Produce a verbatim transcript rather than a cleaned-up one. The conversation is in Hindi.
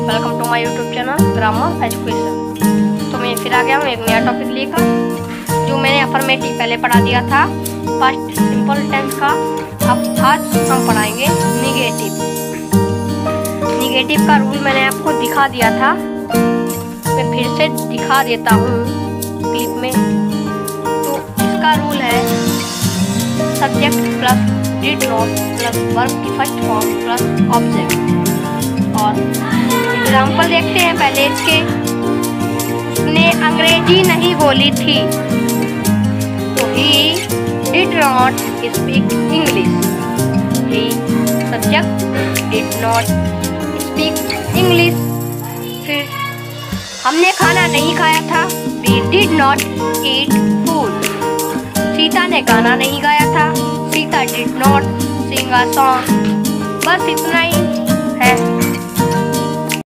Welcome to my YouTube channel grammar education. तो मैं फिर आ गया हूँ एक नया टॉपिक लेकर, जो मैंने अफर्मेटिव पहले पढ़ा दिया था फर्स्ट सिंपल टेंस का। अब आज हम पढ़ाएंगे निगेटिव। निगेटिव का रूल मैंने आपको दिखा दिया था, मैं फिर से दिखा देता हूँ क्लिप में। तो इसका रूल है subject plus did not plus verb की फर्स्ट फॉर्म प्लस ऑब्जेक्ट। और एग्जाम्पल देखते हैं पहले इसके। उसने अंग्रेजी नहीं बोली थी, तो he did not speak English. He subject did not speak English. फिर हमने खाना नहीं खाया था, we did not eat food. Sita ने गाना नहीं गाया था, Sita did not sing a song. बस इतना ही।